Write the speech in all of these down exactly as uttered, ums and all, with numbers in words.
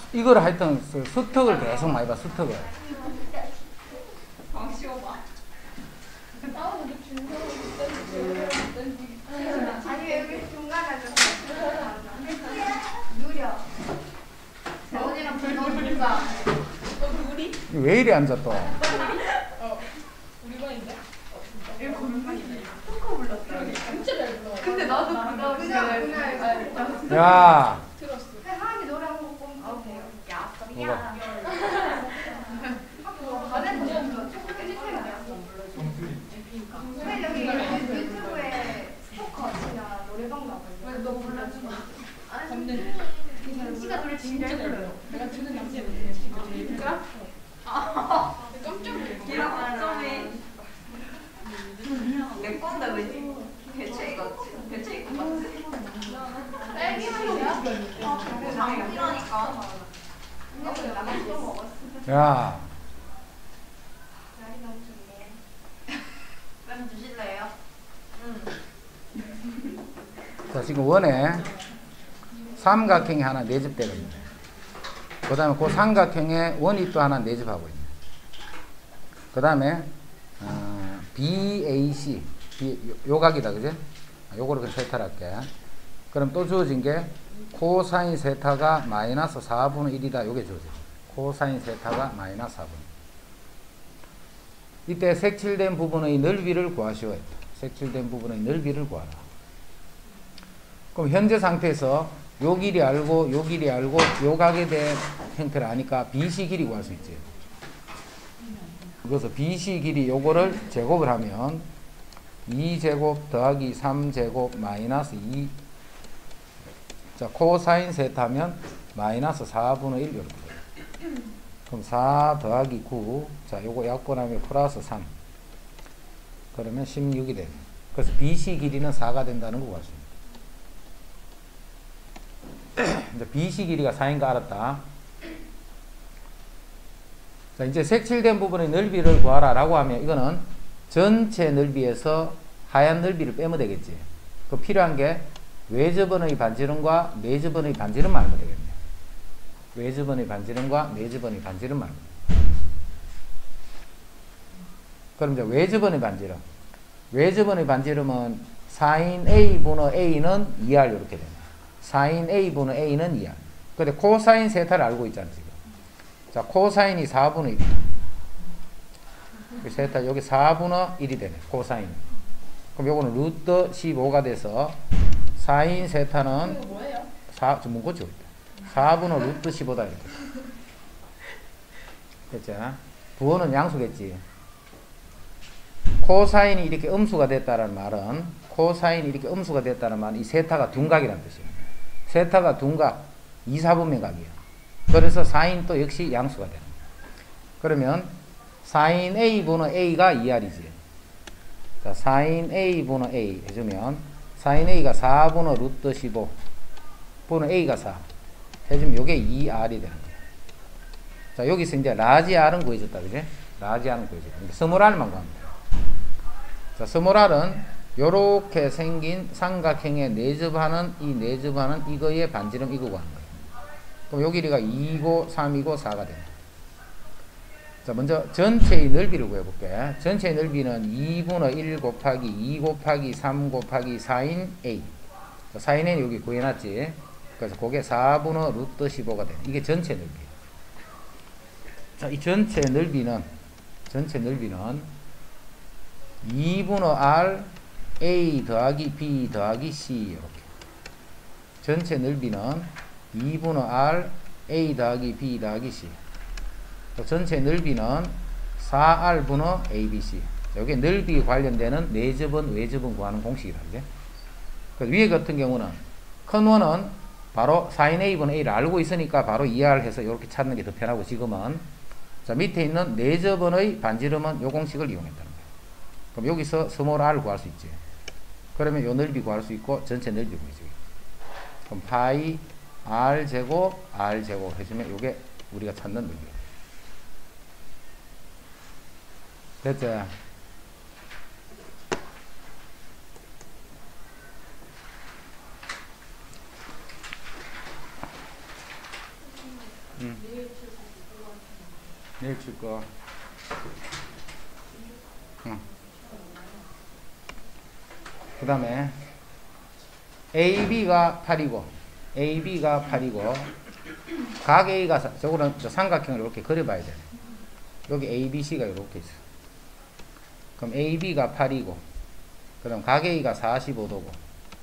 이걸 하여튼 수특을 계속 많이 봐, 수특을. 아니 여기 중간에 누려. 언니랑 불 너무 불가. 왜 이리 앉아 또? 근데 나도 그거 그냥 그냥 야, 하은이 노래 한곡 꼽으면 돼요. 야, 뭐가? 근데 여기 유튜브에 스토커나 노래방 나와요. 너 불러줘. 아니, 시가 노래 진짜 잘 불러요. 내가 듣는 남자애 진짜? 아, 깜짝 놀랐어. 내 건데 왜 대체 같지? 대체 입고 같지? 딸기맛이야? 장이라니까. 야, 날이 너무 좋네. 면 주실래요? 자 지금 원에 삼각형이 하나 내집되거든요. 그 다음에 그 삼각형에 원이 또 하나 내집하고 있네. 그 다음에 어, 비에이씨 B, 요, 요 각이다, 그지? 요거를 그냥 세타를 할게. 그럼 또 주어진 게 코사인 세타가 마이너스 사분의 일이다. 요게 주어져. 코사인 세타가 마이너스 사분의 일. 이때 색칠된 부분의 넓이를 구하시오. 색칠된 부분의 넓이를 구하라. 그럼 현재 상태에서 요 길이 알고 요 길이 알고 요 각에 대한 형태를 아니까 비씨 길이 구할 수 있지. 그래서 비씨 길이 요거를 제곱을 하면 이 제곱 더하기 삼 제곱 마이너스 이. 자, 코사인 세타면 마이너스 사분의 일 이렇게 돼요. 그럼 사 더하기 구. 자, 요거 약분하면 플러스 삼. 그러면 십육이 되네. 그래서 비씨 길이는 사가 된다는 거 구할 수 있습니다. 이제 비씨 길이가 사인 거 알았다. 자, 이제 색칠된 부분의 넓이를 구하라 라고 하면 이거는 전체 넓이에서 하얀 넓이를 빼면 되겠지. 그 필요한 게 외접원의 반지름과 내접원의 반지름 알면 되겠네. 외접원의 반지름과 내접원의 반지름 알면 돼. 그럼 이제 외접원의 반지름. 외접원의 반지름은 사인 A분의 A는 이 알 이렇게 되네. 사인 A분의 A는 이 알. 근데 코사인 세타를 알고 있잖아, 지금. 자, 코사인이 사분의 일이다. 세타, 여기 사분의 일이 되네, 코사인. 그럼 요거는 루트 십오가 돼서 사인 세타는 사, 좀 문고치고 있다. 사분의 루트 십오다, 이렇게. 됐죠? 부호는 양수겠지. 코사인이 이렇게 음수가 됐다는 말은, 코사인이 이렇게 음수가 됐다는 말은 이 세타가 둔각이라는 뜻이에요. 세타가 둔각, 이 사분면 각이에요. 그래서 사인 또 역시 양수가 되는 거예요. 그러면 사인 A분의 A가 이 알이지. 자, 사인 A분의 A 해주면 사인 A가 사분의 루트 십오 분의 A가 사 해주면 요게 이 알이 되는 거예요. 자, 여기서 이제 라지 R은 구해졌다, 그지? 라지 R은 구해졌다. 스몰 R만 구하면 돼요. 자, 스몰 R은 요렇게 생긴 삼각형에 내접하는 이 내접하는 이거의 반지름 이거 구하는 거예요. 그럼 요 길이가 이고 삼이고 사가 됩니다. 자, 먼저 전체의 넓이를 구해볼게. 전체의 넓이는 이분의 일 곱하기 이 곱하기 삼 곱하기 사인 A. 자, 사인 A 여기 구해놨지. 그래서 그게 사분의 루트 십오가 돼. 이게 전체 넓이에요. 자, 이 전체 넓이는, 전체 넓이는 이분의 R A 더하기 B 더하기 C 이렇게. 전체 넓이는 이분의 R A 더하기 B 더하기 C. 전체 넓이는 사 알 분의 A, B, C. 여기 넓이 관련되는 내접원, 외접원 구하는 공식이다. 그죠? 위에 같은 경우는 큰 원은 바로 사인 A분의 A를 알고 있으니까 바로 이 알 해서 이렇게 찾는 게 더 편하고, 지금은 자, 밑에 있는 내접원의 반지름은 요 공식을 이용했다는 거예요. 그럼 여기서 스몰 r 구할 수 있지. 그러면 요 넓이 구할 수 있고 전체 넓이 구해주기. 그럼 파이 r 제곱 r 제곱 해주면 요게 우리가 찾는 넓이야. 됐죠? 응. 내일 칠 거. 응. 그 다음에 A, B가 팔이고 A, B가 팔이고 각 A가 사, 저거는 저 삼각형을 이렇게 그려봐야 돼. 여기 A, B, C가 이렇게 있어. 그럼 A, B가 팔이고 그럼 각 A가 사십오 도고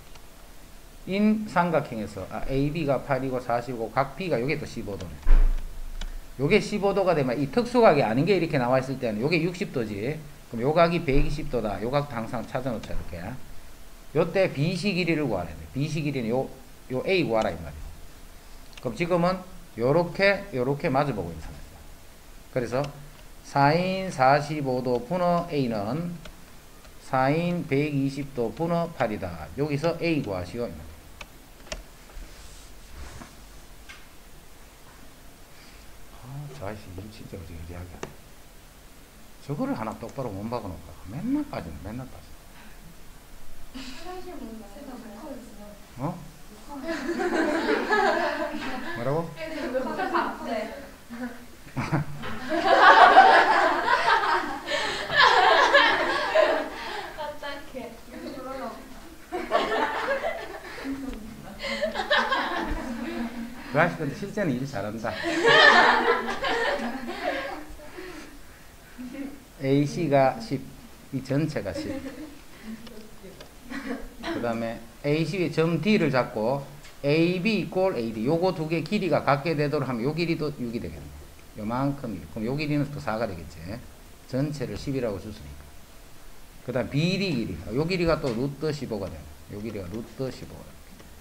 인 삼각형에서 아, A, B가 팔이고 사십오 각 B가 요게 또 십오 도네. 요게 십오 도가 되면 이 특수각이 아닌 게 이렇게 나와 있을 때는 요게 육십 도지. 그럼 요 각이 백이십 도다. 요 각도 항상 찾아놓자 이렇게. 요때 비씨 길이를 구하래. 비씨 길이는 요, 요 A 구하라 이 말이야. 그럼 지금은 요렇게 요렇게 마주보고 있는 상태다. 그래서 사인 사십오 도 분의 A는 사인 백이십 도 분의 팔이다. 여기서 A 구하시오. 이 말이야. 아, 저 아저씨 일 진짜 어지간하게. 저거를 하나 똑바로 못 박아놓을까. 맨날 빠지네. 맨날 빠져. 어? 뭐라고? 그 아저씨 근데 실제는 일 잘한다. 에이씨가 십, 이 전체가 십. 그 다음에 에이씨의 점 D를 잡고 에이비 이꼴 에이디 요거 두 개 길이가 같게 되도록 하면 요 길이도 육이 되겠네. 요만큼. 그럼 요 길이는 또 사가 되겠지. 전체를 십이라고 줬으니까. 그 다음 비디 길이. 요 길이가 또 루트 십오가 되네. 요 길이가 루트 십오가 돼.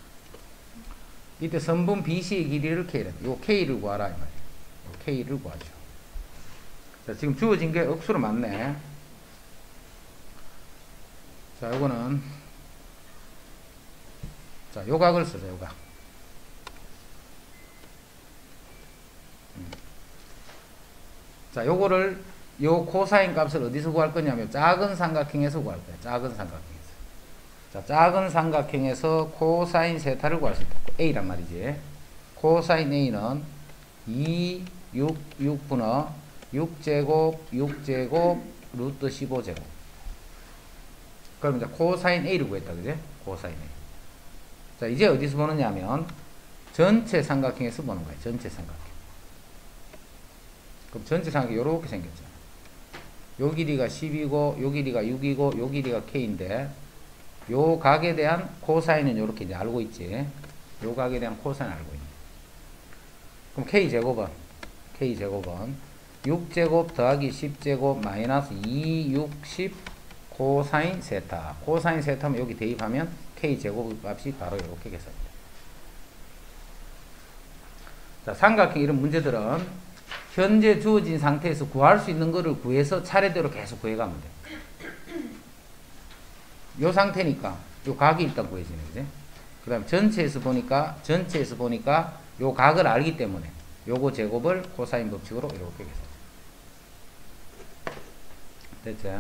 이때 선분 비씨의 길이를 K래. 요 K를 구하라 이 말이야. 요 K를 구하죠. 자, 지금 주어진 게 억수로 많네. 자, 요거는 자, 요각을 쓰자. 요각. 음. 자, 요거를 요 코사인 값을 어디서 구할 거냐면 작은 삼각형에서 구할 거야. 작은 삼각형에서. 자, 작은 삼각형에서 코사인 세타를 구할 수 있다. A란 말이지. 코사인 A는 이, 육, 육 분의 육 제곱, 육 제곱, 루트 십오 제곱. 그럼 이제 코사인 A를 구했다. 그지? 코사인 A. 자, 이제 어디서 보느냐 하면 전체 삼각형에서 보는 거예요. 전체 삼각형. 그럼 전체 삼각형이 요렇게 생겼잖아. 요 길이가 십이고 요 길이가 육이고 요 길이가 K인데 요 각에 대한 코사인은 요렇게 이제 알고 있지. 요 각에 대한 코사인 알고 있네. 그럼 K제곱은 K제곱은 육 제곱 더하기 십 제곱 마이너스 이, 육, 십 코사인 세타. 코사인 세타면 여기 대입하면 K제곱 값이 바로 이렇게 계산됩니다. 자, 삼각형 이런 문제들은 현재 주어진 상태에서 구할 수 있는 거를 구해서 차례대로 계속 구해가면 돼. 요 상태니까 요 각이 일단 구해지네. 그지? 그 다음 전체에서 보니까 전체에서 보니까 요 각을 알기 때문에 요거 제곱을 코사인 법칙으로 이렇게 계산. 됐죠?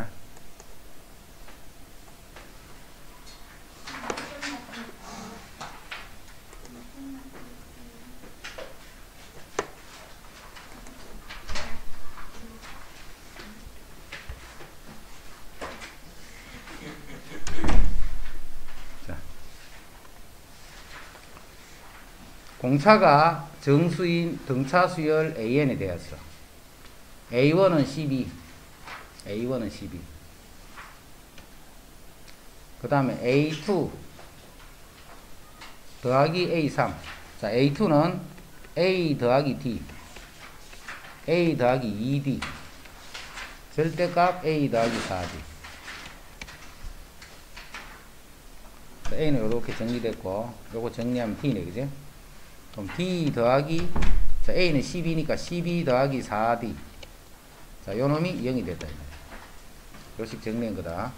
공차가 정수인 등차 수열 에이엔에 대해서 에이원은 십이, 에이원은 십이. 그 다음에 에이투 더하기 에이삼. 자, 에이투는 A 더하기 D, A 더하기 이 디, 절대값 A 더하기 사 디. A는 이렇게 정리됐고, 요거 정리하면 D네, 그지? 그럼 D 더하기, 자, A는 십이니까 십이 더하기 사 디. 자, 요 놈이 영이 됐다. 요식 정리한 거다.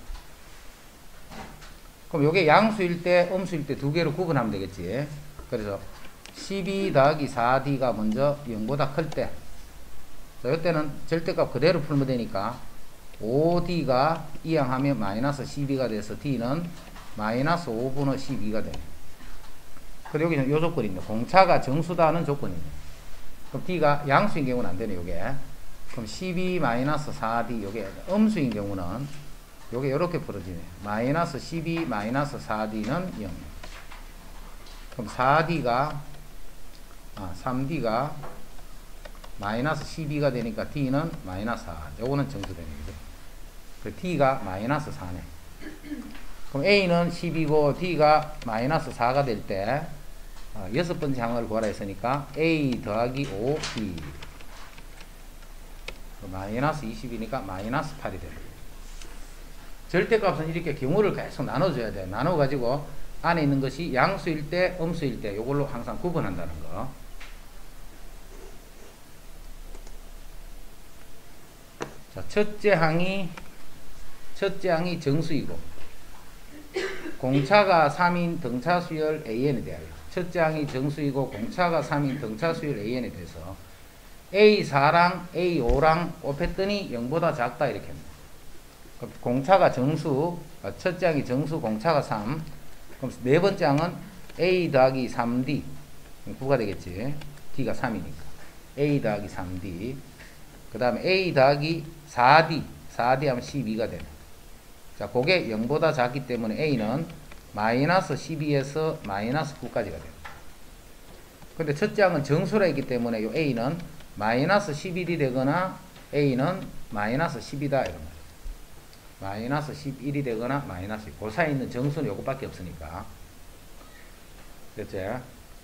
그럼 요게 양수일 때, 음수일 때 두 개로 구분하면 되겠지. 그래서 십이 더하기 사 디가 먼저 영보다 클 때. 자, 요때는 절대값 그대로 풀면 되니까 오 디가 이항하면 마이너스 십이가 돼서 D는 마이너스 오분의 십이가 되네. 그리고 여기는 요 조건이 있네. 공차가 정수다는 조건이 있네. 그럼 D가 양수인 경우는 안 되네, 요게. 그럼 십이 마이너스 사 디, 요게 음수인 경우는 요게 요렇게 풀어지네. 마이너스 십이 마이너스 사 디는 영. 그럼 사 디가, 아, 삼 디가 마이너스 십이가 되니까 D는 마이너스 사. 요거는 정수되네, 그죠? 그 D가 마이너스 사네. 그럼 A는 십이고 D가 마이너스 사가 될 때, 어, 여섯 번째 항을 구하라 했으니까 A 더하기 오 D. 마이너스 이십이니까 마이너스 팔이 되는 거예요. 절대값은 이렇게 경우를 계속 나눠줘야 돼. 나눠가지고 안에 있는 것이 양수일 때, 음수일 때, 이걸로 항상 구분한다는 거. 자, 첫째 항이, 첫째 항이 정수이고, 공차가 삼인 등차수열 에이엔에 대하여. 첫째 항이 정수이고, 공차가 삼인 등차수열 에이엔에 대해서 에이 사랑 에이 오랑 곱했더니 영보다 작다 이렇게 합니다. 공차가 정수, 첫째 항이 정수, 공차가 삼. 그럼 네 번째 항은 A 더하기 삼 디. 구가 되겠지. D가 삼이니까. A 더하기 삼 디. 그 다음에 A 더하기 사 디. 사 디 하면 십이가 되네. 자, 그게 영보다 작기 때문에 A는 마이너스 십이에서 마이너스 구까지가 돼요. 근데 첫째 항은 정수라 했기 때문에 요 A는 마이너스 십일이 되거나 A는 마이너스 십이다 이런 거예요. 마이너스 십일이 되거나 마이너스 그 사이에 있는 정수는 요것밖에 없으니까. 됐죠?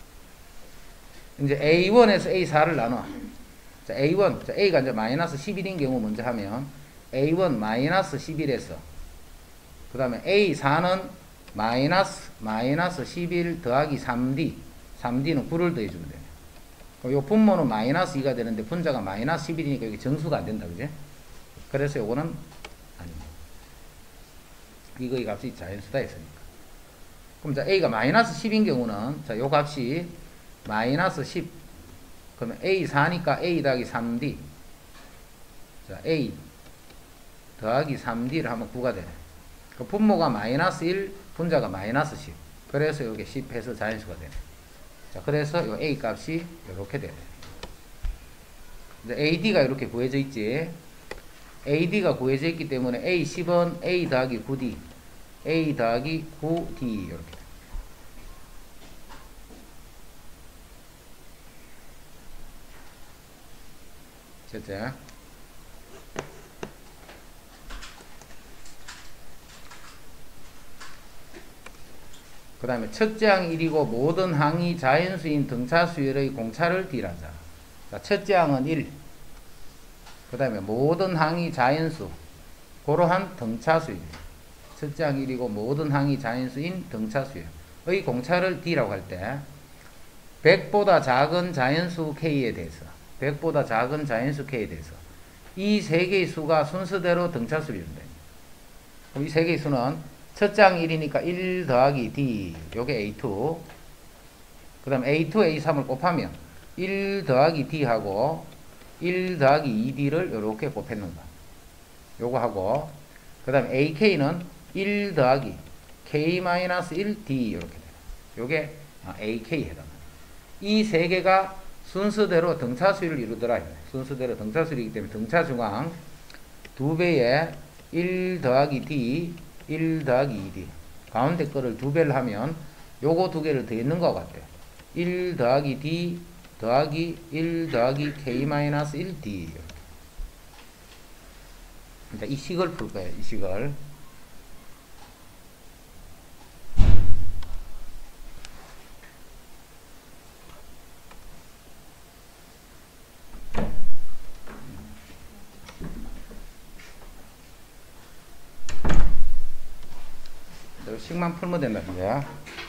이제 에이 원에서 에이 사를 나눠. 자, 에이 원. 자, A가 이제 마이너스 십일인 경우 먼저 하면 에이 원 마이너스 십일에서 그 다음에 에이 사는 마이너스 마이너스 십일 더하기 삼 디. 삼 디는 구를 더해주면 돼요. 요 분모는 마이너스 이가 되는데 분자가 마이너스 십일이니까 여기 정수가 안 된다, 그지? 그래서 요거는 아닙니다. 이거의 값이 자연수다 했으니까. 그럼 자, A가 마이너스 십인 경우는 자, 요 값이 마이너스 십. 그러면 에이 사니까 A 더하기 삼 디. 자, A 더하기 삼 디를 하면 구가 되네. 그 분모가 마이너스 일, 분자가 마이너스 십. 그래서 요게 십 해서 자연수가 되네. 자, 그래서 요 A 값이 이렇게 되네. 이제 에이디가 이렇게 구해져 있지. 에이디가 구해져 있기 때문에 에이 십은 A 더하기 구 디. A 더하기 구 디. 이렇게. 됐죠? 그 다음에 첫째 항 일이고 모든 항이 자연수인 등차수열의 공차를 D라자. 자, 첫째 항은 일. 그 다음에 모든 항이 자연수. 그러한 등차수입니다. 첫째 항 일이고 모든 항이 자연수인 등차수열의 공차를 D라고 할 때 백보다 작은 자연수 K에 대해서 백보다 작은 자연수 K에 대해서 이 세 개의 수가 순서대로 등차수열입니다. 그럼 이 세 개의 수는 첫째 항 일이니까 일 더하기 D, 요게 에이 투. 그 다음 에이 투, 에이 삼을 곱하면 일 더하기 D하고 일 더하기 이 디를 요렇게 곱했는가. 요거 하고, 그 다음 에이케이는 일 더하기 K 마이너스 일 디, 요렇게 돼요. 요게 에이케이 해당합니다. 이 세 개가 순서대로 등차수를 이루더라. 순서대로 등차수이기 때문에 등차중앙 두 배에 일 더하기 D, 일 더하기 이 디. 가운데 거를 두 배를 하면 요거 두 개를 더했는 것 같아요. 일 더하기 D 더하기 일 더하기 K 마이너스 일 디. 그러니까 이 식을 풀 거예요. 이 식을. 식만 풀면 된다는 거야.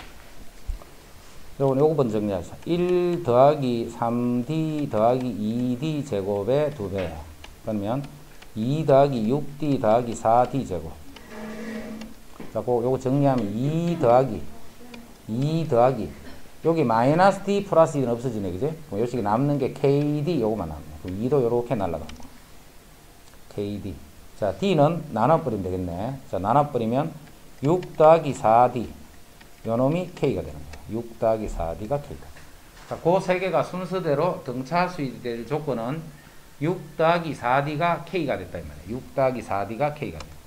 요거, 요거 먼저 정리하자. 일 더하기 삼 디 더하기 이 디 제곱의 두 배. 그러면 이 더하기 육 디 더하기 사 디 제곱. 자, 요거 정리하면 이 더하기 이 더하기 여기 마이너스 D 플러스 이는 없어지네, 그지? 그럼 요식에 남는 게 케이디 요거만 남네. 그럼 이도 요렇게 날라가고. 케이디. 자, D는 나눠버리면 되겠네. 자, 나눠버리면 육 더하기 사 디. 요 놈이 K가 되는 거야. 육 더하기 사 디가 K가. 자, 그 세 개가 순서대로 등차 수열이 될 조건은 육 더하기 사 디가 K가 됐다 이 말이에요. 육 더하기 사 디가 K가 됐다.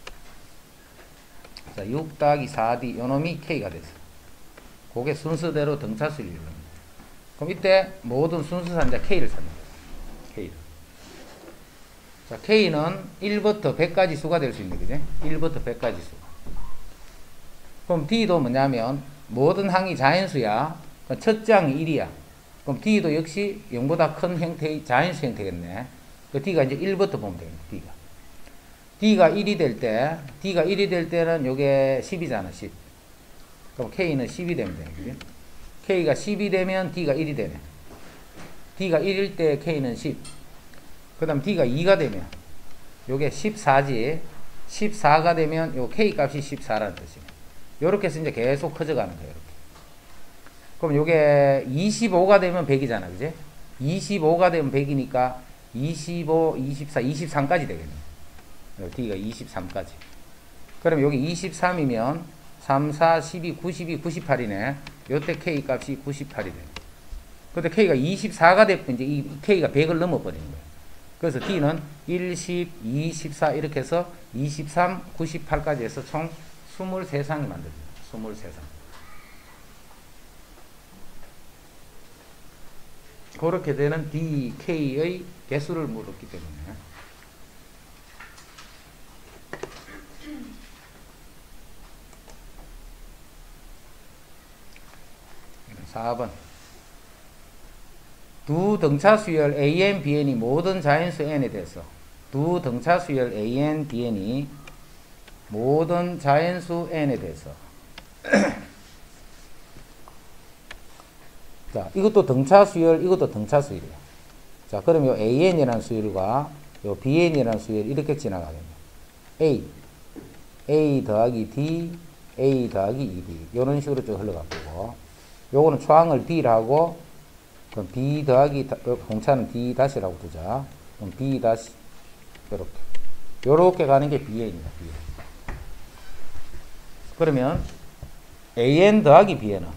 자, 육 더하기 사 디 요놈이 K가 됐어. 그게 순서대로 등차 수열이 됩니다. 그럼 이때 모든 순서산자 K를 찾는 거예요. K를. 자, K는 일부터 백까지 수가 될 수 있는 거죠. 일부터 백까지 수. 그럼 D도 뭐냐면 모든 항이 자연수야. 첫째 항이 일이야. 그럼 D도 역시 영보다 큰 형태의 자연수 형태겠네. 그 D가 이제 일부터 보면 되겠네. D가. D가 일이 될 때, D가 일이 될 때는 요게 십이잖아, 십. 그럼 K는 십이 되면 되는 거지. K가 십이 되면 D가 일이 되네. D가 일일 때 K는 십. 그 다음 D가 이가 되면 요게 십사지. 십사가 되면 요 K 값이 십사라는 뜻이에요. 요렇게 해서 이제 계속 커져가는 거예요. 이렇게. 그럼 요게 이십오가 되면 백이잖아. 그지? 이십오가 되면 백이니까 이십오, 이십사, 이십삼까지 되겠네. D가 이십삼까지. 그럼 여기 이십삼이면 삼, 사, 십이, 구십이, 구십팔이네. 요때 K 값이 구십팔이 돼. 근데 K가 이십사가 되면 이제 이 K가 백을 넘어버리는 거예요. 그래서 D는 일, 십, 이, 십사 이렇게 해서 이십삼, 구십팔까지 해서 총 이십삼 상이 만들어져요. 이십삼 상. 그렇게 되는 디, K의 개수를 물었기 때문에. 사 번. 두 등차 수열 A N, B N이 모든 자연수 N에 대해서 두 등차 수열 A N, B N이 모든 자연수 N에 대해서 자, 이것도 등차 수열, 이것도 등차 수열이야. 자, 그럼 요 A N이라는 수열과 요 B N이라는 수열 이렇게 지나가겠네. A, A 더하기 D, A 더하기 이 디. 요런 식으로 쭉 흘러가고, 요거는 초항을 D라고, 그럼 B 더하기, 공차는 D 다시라고 두자. 그럼 B 다시, 요렇게. 요렇게 가는 게 B N이다, B N. 그러면 A N 더하기 B N은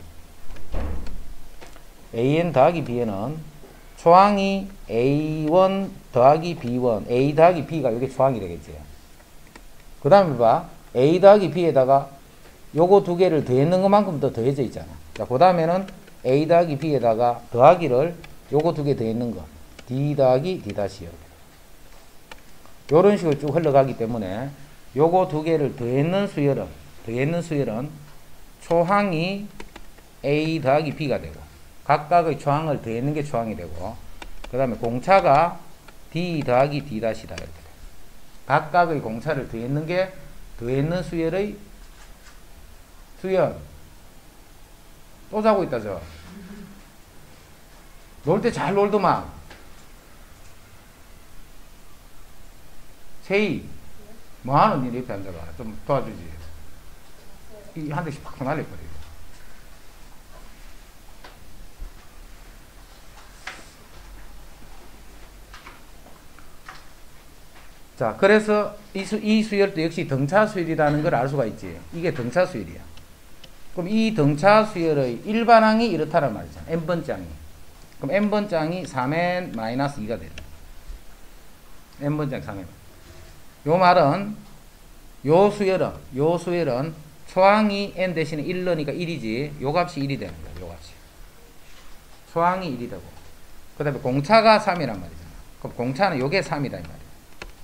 A N 더하기 B N은 초항이 A 원 더하기 B 원, A 더하기 B가 이게 초항이 되겠지. 그 다음에 봐. A 더하기 B에다가 요거 두 개를 더했는 것만큼 더 더해져 있잖아. 자, 그 다음에는 A 더하기 B에다가 더하기를 요거 두 개 더했는 거. D 더하기 D 다시 이렇게. 요런 식으로 쭉 흘러가기 때문에 요거 두 개를 더했는 수열은, 더했는 수열은 초항이 A 더하기 B가 되고, 각각의 초항을 더했는 게 초항이 되고, 그 다음에 공차가 D 더하기 D 다시다 이렇게 돼. 각각의 공차를 더했는 게 더했는 수열의 수열. 또 자고 있다 저. 놀 때 잘 놀더만. 세희 뭐하는 일 옆에 앉아봐. 좀 도와주지. 이 한 대씩 팍 날려버려. 자, 그래서 이, 수, 이 수열도 역시 등차 수열이라는 걸 알 수가 있지. 이게 등차 수열이야. 그럼 이 등차 수열의 일반항이 이렇다는 말이잖아. n번째 항이. 그럼 n번째 항이 삼 엔 마이너스 이가 되는 거야. n번째 항 삼 엔. 요 말은, 요 수열은, 요 수열은 초항이 n 대신에 일 넣으니까 일이지. 요 값이 일이 되는 거야. 요 값이. 초항이 일이 되고. 그 다음에 공차가 삼이란 말이잖아. 그럼 공차는 요게 삼이다 이 말이야.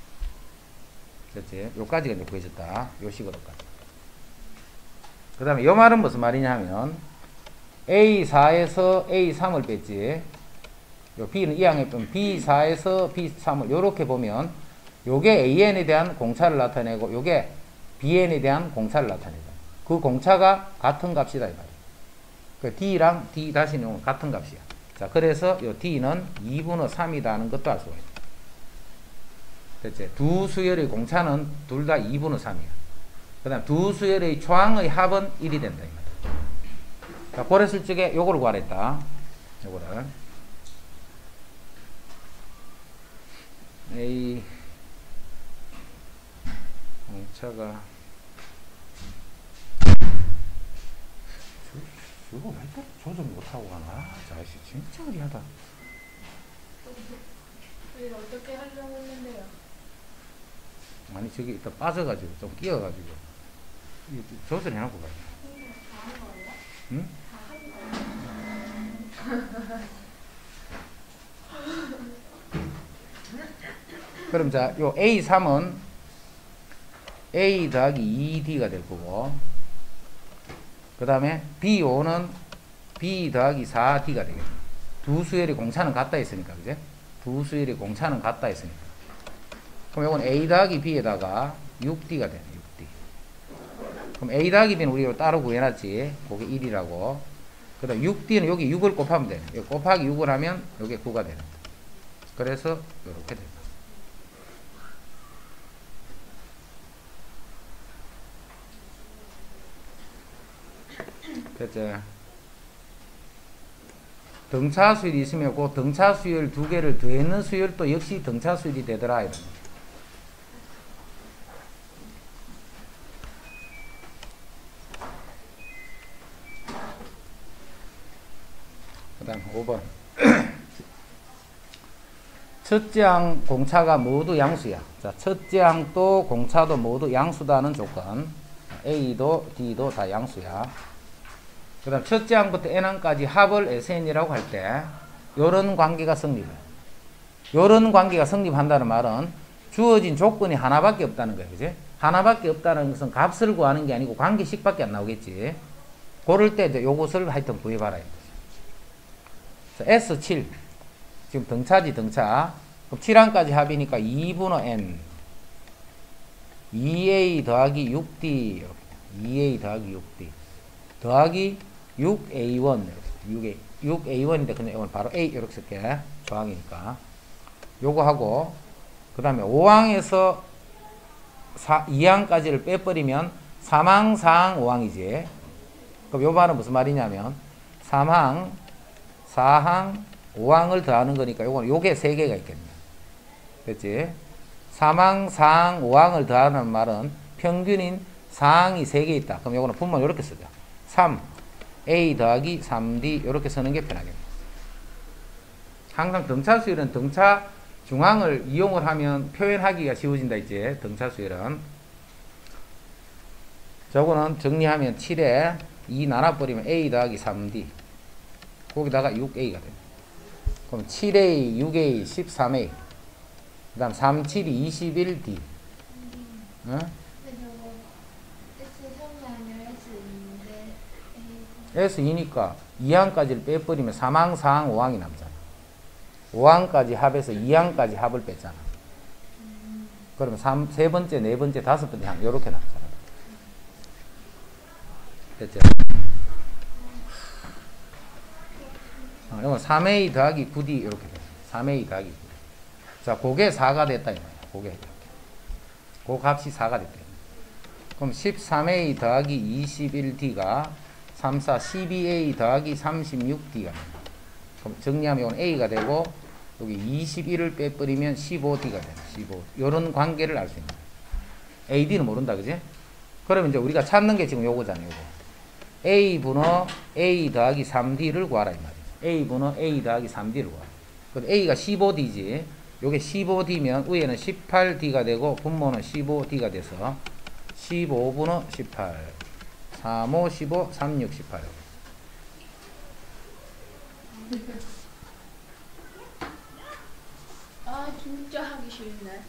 그렇지? 요까지가 이제 구해졌다. 요 식으로까지. 그 다음에 요 말은 무슨 말이냐 하면 에이 사에서 에이 삼을 뺐지. 요 B는 이 항에 빼면 비 사에서 비 삼을 요렇게 보면 요게 에이 엔에 대한 공차를 나타내고 요게 비 엔에 대한 공차를 나타내죠. 그 공차가 같은 값이다 이 말이야. 그 D랑 D 다시는 같은 값이야. 자, 그래서 요 D는 이분의 삼이다 하는 것도 알 수가 있다. 됐지? 두 수열의 공차는 둘 다 이분의 삼이야. 그 다음 두 수열의 초항의 합은 일이 된다. 이 말이야. 자, 그랬을 적에 요거를 구하랬다. 요거를. A 공차가 저거 왜 이렇게 조절 못하고 가나? 아, 자식 진짜 어리하다. 이거 어떻게 하려고 했는데요? 아니 저기 일단 빠져가지고 좀 끼어가지고 이거 조절해놓고 가야 돼. 응? 그럼 자, 요 에이 삼은 A 더하기 이 디가 될 거고, 그 다음에 비 오는 B 더하기 사 디가 되겠네. 두 수열의 공차는 같다 했으니까, 그제? 두 수열의 공차는 같다 했으니까. 그럼 이건 A 더하기 B에다가 육 디가 되네, 육 디. 그럼 A 더하기 B는 우리가 따로 구해놨지. 그게 일이라고. 그 다음 육 디는 여기 육을 곱하면 되네. 여기 곱하기 육을 하면 여기 구가 되네. 그래서 이렇게 됩니다. 됐죠? 등차 수열이 있으면 그 등차 수열 두 개를 더했는 수열도 역시 등차 수열이 되더라. 이런. 그 다음 오 번. 첫째 항 공차가 모두 양수야. 자, 첫째 항도 공차도 모두 양수다는 조건. A도 D도 다 양수야. 그 다음 첫째 항부터 N항까지 합을 에스엔이라고 할 때 요런 관계가 성립해. 요런 관계가 성립한다는 말은 주어진 조건이 하나밖에 없다는 거예요. 그지? 하나밖에 없다는 것은 값을 구하는 게 아니고 관계식밖에 안 나오겠지. 그럴 때 이제 요것을 하여튼 구해봐라. 에스 칠. 지금 등차지 등차. 그럼 칠 항까지 합이니까 이 분의 N. 이 에이 더하기 육 디. 이 에이 더하기 육 디. 더하기 육 에이 원. 육 에이, 육 에이 원인데 그냥 이건 바로 A 이렇게 쓸게. 조항이니까. 요거 하고, 그 다음에 오 항에서 이 항까지를 빼버리면 삼 항, 사 항, 오 항이지. 그럼 요 말은 무슨 말이냐면 삼 항, 사 항, 오 항을 더하는 거니까 요거는 요게 세 개가 있겠네. 됐지? 삼 항, 사 항, 오 항을 더하는 말은 평균인 사 항이 세 개 있다. 그럼 요거는 분모는 요렇게 쓰자. 삼, A 더하기 삼 디 요렇게 쓰는 게 편하겠네. 항상 등차 수열은 등차 중앙을 이용을 하면 표현하기가 쉬워진다 있지. 등차 수열은. 저거는 정리하면 칠에 이 나눠버리면 A 더하기 삼 디. 거기다가 육 에이가 됩니다. 그럼 칠 에이, 육 에이, 십삼 에이. 그 다음 삼, 칠이 이십일 디. 응? 에스 이니까 이 항까지를 빼버리면 삼 항, 사 항, 오 항이 남잖아. 오 항까지 합해서 이 항까지 합을 뺐잖아. 그러면 삼, 세 번째, 네 번째, 다섯 번째 항 요렇게 남잖아. 됐죠? 어, 이건 삼 에이 더하기 구 디 이렇게 돼. 삼 에이 더하기 구 디. 자, 그게 사가 됐다 이 말이야. 그게. 그 값이 사가 됐다. 그럼 십삼 에이 더하기 이십일 디가 삼, 사, 십이 에이 더하기 삼십육 디가 됩니다. 그럼 정리하면 이건 A가 되고 여기 이십일을 빼버리면 십오 디가 됩니다. 십오. 이런 관계를 알 수 있는 거예요. 에이 디는 모른다, 그지? 그러면 이제 우리가 찾는 게 지금 요거잖아요. 요거. A 분의 A 더하기 삼 디를 구하라 이 말이에요. A 분의 A 더하기 삼 디를 구하라. 그럼 A가 십오 디지. 요게 십오 디면 위에는 십팔 디가 되고 분모는 십오 디가 돼서 십오 분의 십팔. 삼, 오, 십오, 삼, 육, 십팔. 아 진짜 하기 싫네.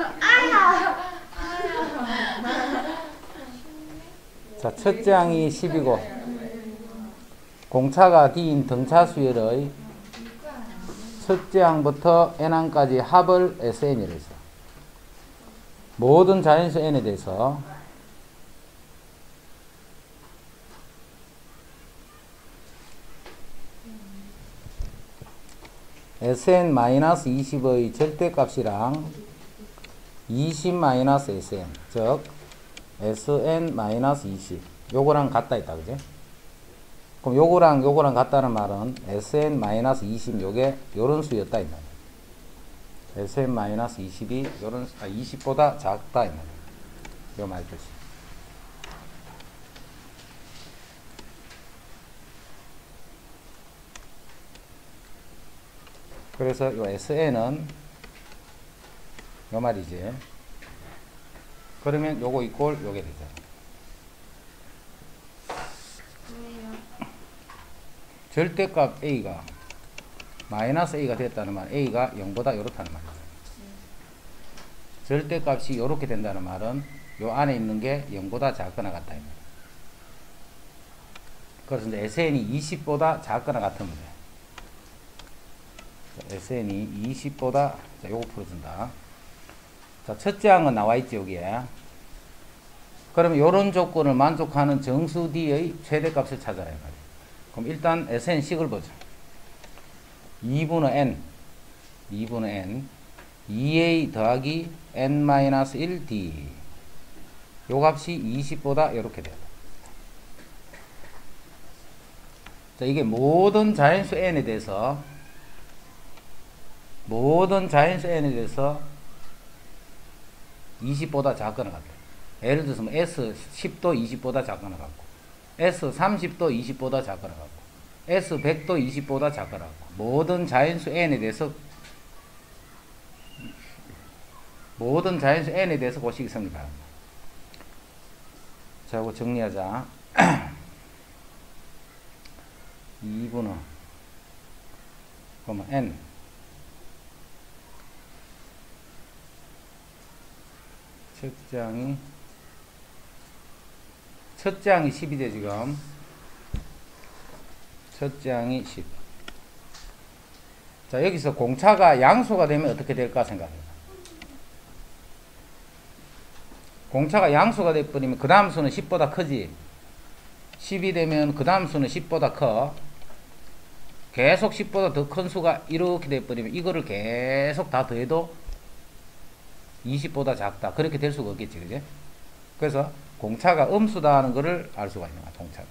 자, 첫째 항이 십이고 공차가 D인 등차 수열의 첫째 항부터 N항까지 합을 에스엔이라 했어. 모든 자연수 N에 대해서 에스엔 마이너스 이십의 절대값이랑 이십 마이너스 에스엔, 즉 에스엔 마이너스 이십 요거랑 같다 있다, 그지? 그럼 요거랑 요거랑 같다는 말은 에스엔 마이너스 이십 요게 요런 수였다 이 말이야. 에스엔 마이너스 이십이 요런 아 이십보다 작다 이 말이야. 요 말 뜻이. 그래서 요 에스엔은 요 말이지. 그러면 요거 이꼴 요게 되죠. 왜요? 절대값 A가 마이너스 A가 됐다는 말, A가 영보다 요렇다는 말이죠. 절대값이 요렇게 된다는 말은 요 안에 있는 게 영보다 작거나 같다. 그래서 이제 에스엔이 이십보다 작거나 같으면 돼. 자, 에스엔이 이십보다, 자, 요거 풀어준다. 자, 첫째 항은 나와있지, 여기에. 그러면 요런 조건을 만족하는 정수 D의 최대값을 찾아라. 말이야. 그럼 일단 에스엔식을 보자. 이분의 N, 이분의 N, 이 에이 더하기 N-일 D. 요 값이 이십보다 요렇게 돼요. 자, 이게 모든 자연수 N에 대해서, 모든 자연수 N에 대해서 이십보다 작거나 같아요. 예를 들어서 뭐 에스 십도 이십보다 작거나 같고, 에스 삼십도 이십보다 작거나 같고, 에스 백도 이십보다 작거나 같고, 모든 자연수 N에 대해서, 모든 자연수 N에 대해서 고식이 성립합니다. 자, 이거 정리하자. 이분의, 그러면 N. 첫 장이, 첫 장이 십이 돼, 지금. 첫 장이 십. 자, 여기서 공차가 양수가 되면 어떻게 될까 생각합니다. 공차가 양수가 돼버리면 그 다음 수는 십보다 크지. 십이 되면 그 다음 수는 십보다 커. 계속 십보다 더 큰 수가 이렇게 돼버리면 이거를 계속 다 더해도 이십보다 작다. 그렇게 될 수가 없겠지, 그지? 그래서 공차가 음수다 하는 거를 알 수가 있는 거야, 공차가.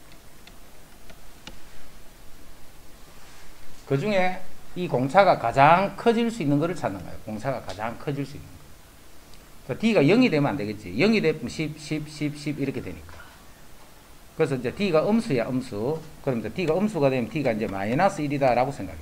그 중에 이 공차가 가장 커질 수 있는 거를 찾는 거예요. 공차가 가장 커질 수 있는 거. D가 영이 되면 안 되겠지. 영이 되면 십, 십, 십, 십 이렇게 되니까. 그래서 이제 D가 음수야, 음수. 그럼 이제 D가 음수가 되면 D가 이제 마이너스 일이다 라고 생각해봐.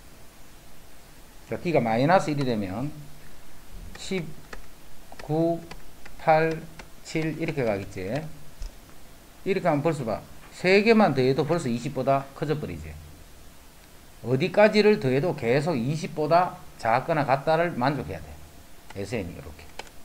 자, D가 마이너스 일이 되면 십, 구, 팔, 칠 이렇게 가겠지. 이렇게 하면 벌써 봐. 세 개만 더해도 벌써 이십보다 커져 버리지. 어디까지를 더해도 계속 이십보다 작거나 같다를 만족해야 돼. 에스엔이 이렇게.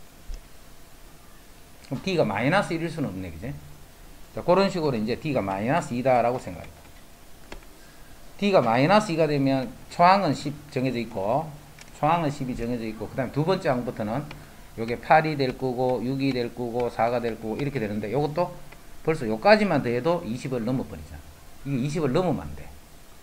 그럼 D가 마이너스 일일 수는 없네, 그지? 자, 그런 식으로 이제 D가 마이너스 이다라고 생각해요. D가 마이너스 이가 되면 초항은 십 정해져 있고, 초항은 십이 정해져 있고, 그 다음에 두 번째 항부터는 요게 팔이 될 거고, 육이 될 거고, 사가 될 거고, 이렇게 되는데, 요것도 벌써 요까지만 더해도 이십을 넘어버리잖아. 이게 이십을 넘으면 안 돼.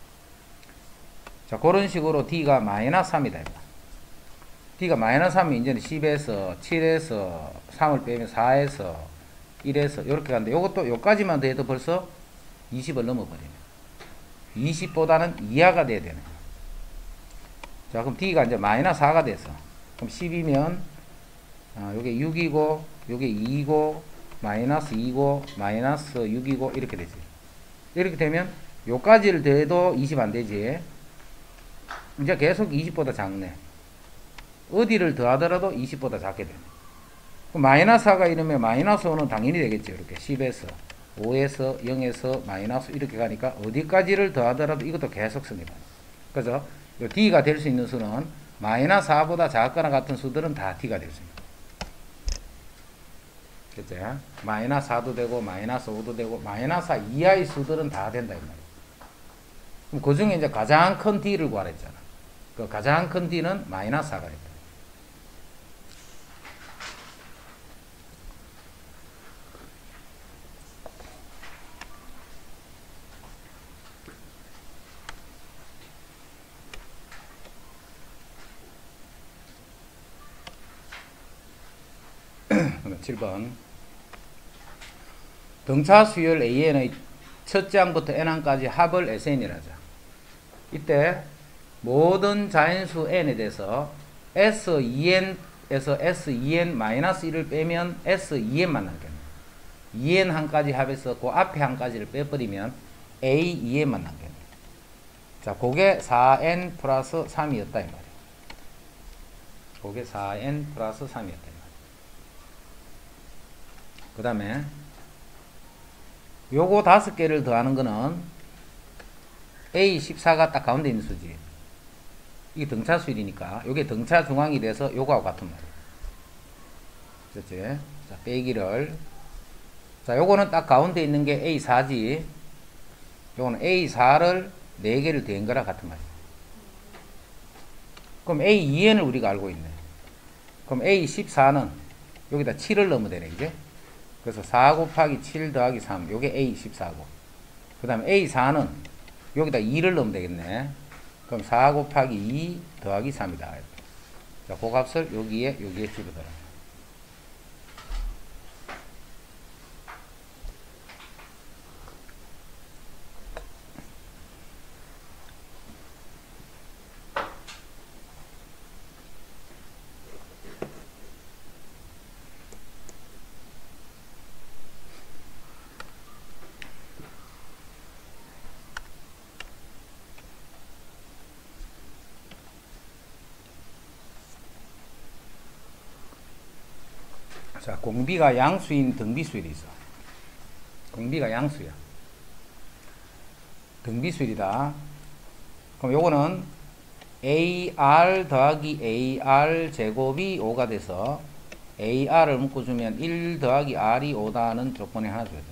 자, 그런 식으로 D가 마이너스 삼이다. D가 마이너스 삼이 이제는 십에서 칠에서 삼을 빼면 사에서 일에서 이렇게 가는데 이것도 요까지만 더해도 벌써 이십을 넘어버리네. 이십보다는 이하가 돼야 되네. 자, 그럼 D가 이제 마이너스 사가 돼서 그럼 십이면 아, 요게 육이고 요게 이고 마이너스 이고 마이너스 육이고 이렇게 되지. 이렇게 되면 요까지를 더해도 이십 안 되지. 이제 계속 이십보다 작네. 어디를 더하더라도 이십보다 작게 되네. 마이너스 사가 이러면 마이너스 오는 당연히 되겠죠. 이렇게 십에서 오에서 영에서 마이너스 이렇게 가니까 어디까지를 더하더라도 이것도 계속 성립합니다. 그래서 D가 될 수 있는 수는 마이너스 사보다 작거나 같은 수들은 다 D가 될 수 있습니다. 그죠? 마이너스 사도 되고 마이너스 오도 되고 마이너스 사 이하의 수들은 다 된다 이 말이에요. 그럼 그 중에 이제 가장 큰 D를 구하라 했잖아. 그 가장 큰 D는 마이너스 사가 있다. 칠 번 등차 수열 에이엔의 첫째 항부터 n항까지 합을 에스엔이라 하자. 이때 모든 자연수 n에 대해서 에스 이 엔에서 에스 이 엔 마이너스 일을 빼면 에스 이 엔만 남겠네. 이 엔 항까지 합해서 그 앞에 항까지를 빼버리면 에이 이 엔만 남겠네. 자, 그게 사 엔 플러스 삼이었다 이 말이에요. 그게 사 엔 플러스 삼이었다 이 말이에요. 그 다음에 요거 다섯 개를 더하는 거는 에이 십사가 딱 가운데 있는 수지. 이게 등차 수일이니까 요게 등차 중앙이 돼서 요거하고 같은 말이에요. 그렇지? 자, 빼기를. 자, 요거는 딱 가운데 있는 게 에이 사지. 요거는 에이 사를 네 개를 더한 거랑 같은 말이에요. 그럼 에이 이 엔을 우리가 알고 있네. 그럼 에이 십사는 여기다 칠을 넣으면 되네, 이제. 그래서 사 곱하기 칠 더하기 삼. 요게 에이 십사고. 그 다음에 에이 사는 여기다 이를 넣으면 되겠네. 그럼 사 곱하기 이 더하기 삼이다. 자, 그 값을 여기에, 여기에 집어넣어라. 자, 공비가 양수인 등비수일이 있어. 공비가 양수야. 등비수일이다. 그럼 요거는 에이알 더하기 에이알 제곱이 오가 돼서 에이알을 묶어주면 일 더하기 R이 오다는 조건에 하나 줘야 돼.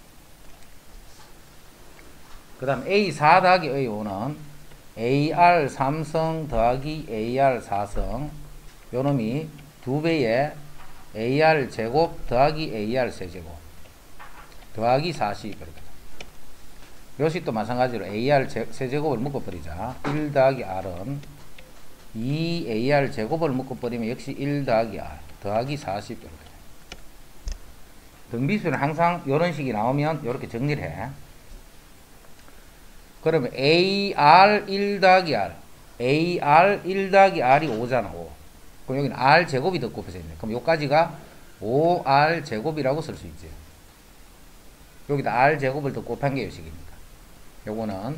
그 다음 에이 사 더하기 에이 오는 에이알 삼성 더하기 에이알 사성 요 놈이 두 배의 에이알 제곱 더하기 에이알 세제곱 더하기 사십 이렇게. 요시 또 마찬가지로 에이알 세제곱을 묶어버리자. 일 더하기 R은 이 에이알 제곱을 묶어버리면 역시 일 더하기 R 더하기 사십 이렇게. 등비수는 항상 이런 식이 나오면 이렇게 정리를 해. 그러면 에이알 일 더하기 R 에이알 일 더하기 R이 오잖아. 오. 그럼 여기는 R 제곱이 더 곱해져 있네. 그럼 요까지가 오 알 제곱이라고 쓸 수 있지. 여기다 R 제곱을 더 곱한 게 요식이니까. 요거는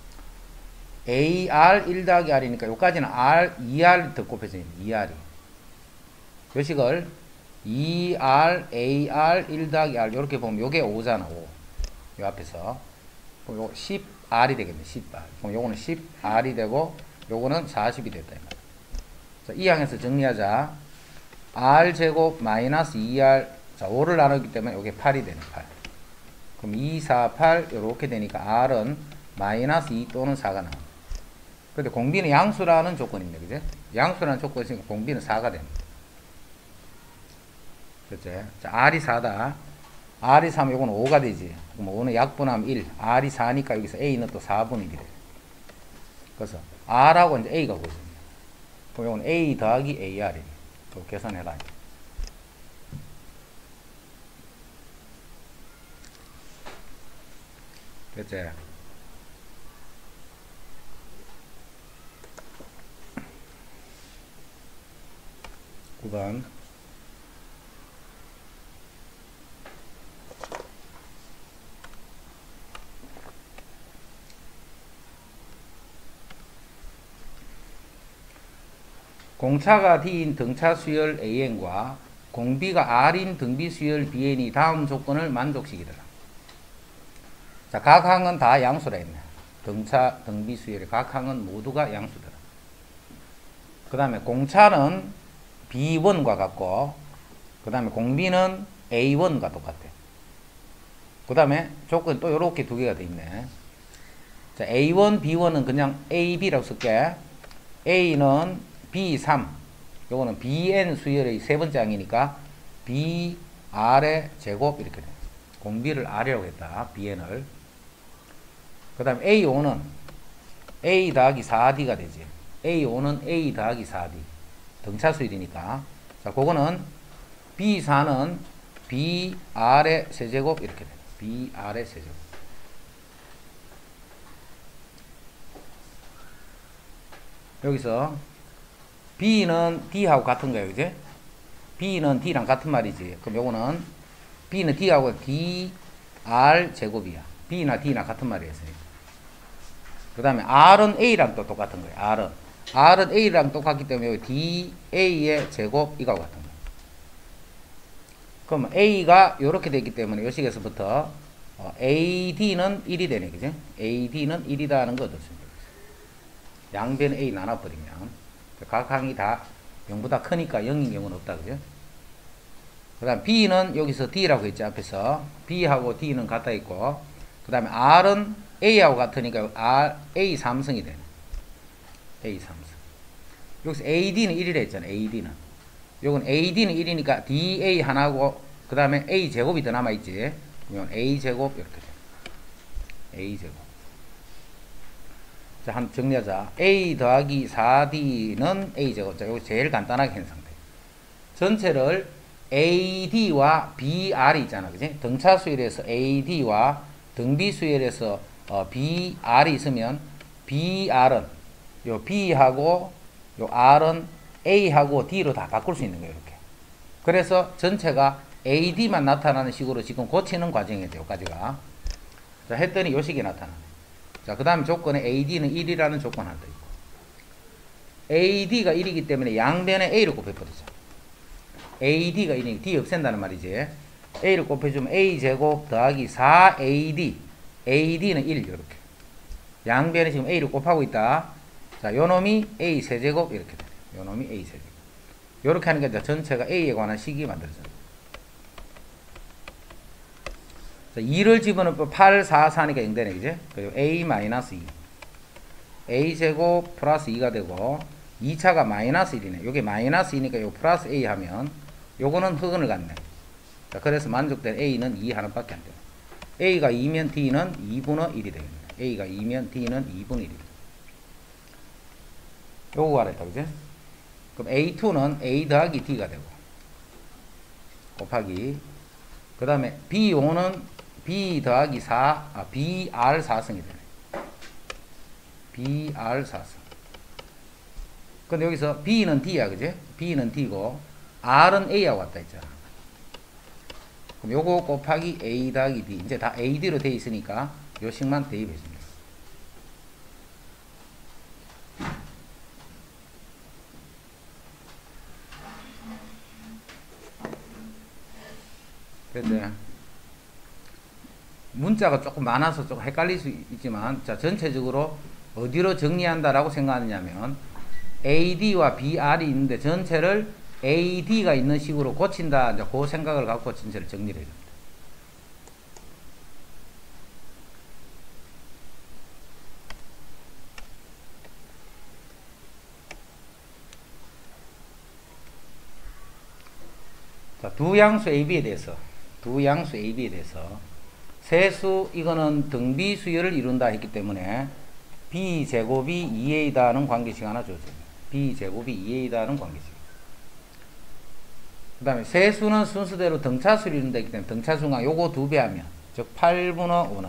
에이알 일 더하기 R이니까 요까지는 R, 이 알 더 곱해져 있네. 이 알이. 요식을 이 알, 에이알 일 더하기 R 요렇게 보면 요게 오잖아. 오. 요 앞에서. 그럼 요 십 알이 되겠네. 십 알. 그럼 요거는 십 알이 되고 요거는 사십이 됐다. 자, 이 항에서 정리하자. R 제곱 마이너스 이 알. 자, 오를 나누기 때문에 이게 팔이 되네. 팔. 그럼 이, 사, 팔 이렇게 되니까 R은 마이너스 이 또는 사가 나와. 근데 공비는 양수라는 조건입니다. 그죠? 양수라는 조건이 있으니까 공비는 사가 됩니다. 그치? 자, R이 사다. R이 사면 요거는 오가 되지. 그럼 오는 약분하면 일. R이 사니까 여기서 A는 또 사분의 일이 돼. 그래서 R하고 이제 A가 보입니다. 그럼 요건 A 더하기 에이알이. 또 계산해라. 됐지? 구 번. 공차가 D인 등차 수열 에이엔과 공비가 R인 등비 수열 비엔이 다음 조건을 만족시키더라. 자, 각 항은 다 양수라 했네. 등차, 등비 수열의 각 항은 모두가 양수더라. 그 다음에 공차는 비 원과 같고, 그 다음에 공비는 에이 원과 똑같아. 그 다음에 조건이 또 요렇게 두 개가 돼 있네. 자, 에이 원, 비 원은 그냥 에이 비라고 쓸게. A는 비 삼. 요거는 비엔 수열의 세 번째 항이니까 비알의 제곱 이렇게 돼. 공비를 R이라고 했다. 비엔을. 그 다음에 에이 오는 A 더하기 사 디가 되지. 에이 오는 A 더하기 사 디. 등차 수열이니까. 자, 그거는 비 사는 비알의 세제곱 이렇게 돼. 비알의 세제곱. 여기서 B는 D하고 같은 거예요. 그지? B는 D랑 같은 말이지. 그럼 요거는 B는 D하고 D, R 제곱이야. B나 D나 같은 말이었으니까. 그 다음에 R은 A랑 또 똑같은 거예요. R은. R은 A랑 똑같기 때문에 디에이의 제곱 이거하고 같은 거예요. 그럼 A가 이렇게 되기 때문에 이 식에서부터 어, 에이디는 일이 되네. 그죠? 에이디는 일이다 하는 거 얻었습니다. 양변 A 나눠버리면 각 항이 다 영보다 크니까 영인 경우는 없다. 그죠? 그 다음 B는 여기서 D라고 했죠. 앞에서 B하고 D는 같아 있고, 그 다음에 R은 A하고 같으니까 R, A 삼성이 되네. A 삼성. 여기서 에이디는 일이라 했잖아요. 에이디는. 요건 에이디는 일이니까 디에이 하나고, 그 다음에 A 제곱이 더 남아있지. 이건 A 제곱 이렇게 돼. A 제곱. 자, 한번 정리하자. A 더하기 사 디는 A 제곱. 자, 여기 제일 간단하게 한 상태. 전체를 에이디와 비알이 있잖아. 그지? 등차 수열에서 에이디와 등비 수열에서 어, 비알이 있으면 비알은 요 B하고 요 R은 A하고 D로 다 바꿀 수 있는 거예요. 이렇게. 그래서 전체가 에이디만 나타나는 식으로 지금 고치는 과정이에요. 여기까지가. 자, 했더니 요 식이 나타나네. 자, 그 다음 조건에 에이디는 일이라는 조건 하나 더 있고. 에이디가 일이기 때문에 양변에 A를 곱해버리자. 에이디가 일이니까 D 없앤다는 말이지. A를 곱해주면 A제곱 더하기 사 에이디. 에이디는 일, 이렇게. 양변에 지금 A를 곱하고 있다. 자, 요 놈이 A 세제곱, 이렇게 돼. 요 놈이 A 세제곱. 요렇게 하는 게 전체가 A에 관한 식이 만들어져요. 자, 이를 집어넣으면 팔, 사, 사니까 영 되네, 그지? 그리고 A 마이너스 이. A제곱 플러스 이가 되고, 이 차가 마이너스 일이네. 요게 마이너스 이니까 요 플러스 A 하면, 요거는 흑은을 갖네. 자, 그래서 만족된 A는 이 하나밖에 안 돼요. A가 이면 D는 이분의 일이 되겠네. A가 이면 D는 이분의 일이. 요거 알았다, 그지? 그럼 에이투는 A 더하기 D가 되고, 곱하기, 그 다음에 비오는 B 더하기 사, 아, 비알 사승이 되네. 비알 사승. 근데 여기서 B는 D야, 그지? B는 D고, R은 A하고 왔다 했잖아. 그럼 요거 곱하기 A 더하기 D. 이제 다 에이디로 돼 있으니까 요 식만 대입해줍니다. 근데 문자가 조금 많아서 조금 헷갈릴 수 있지만, 자, 전체적으로 어디로 정리한다라고 생각하느냐면, 에이디와 비알이 있는데 전체를 에이디가 있는 식으로 고친다. 이제 그 생각을 갖고 전체를 정리를 해줍니다. 자, 두 양수 에이비에 대해서, 두 양수 에이비에 대해서, 세수, 이거는 등비 수열을 이룬다 했기 때문에 B제곱이 이 에이다는 관계식 하나 줘줘요. B제곱이 이 에이다는 관계식. 그 다음에 세수는 순서대로 등차수를 이룬다 했기 때문에 등차수가 요거 두 배 하면, 즉 팔분의 오는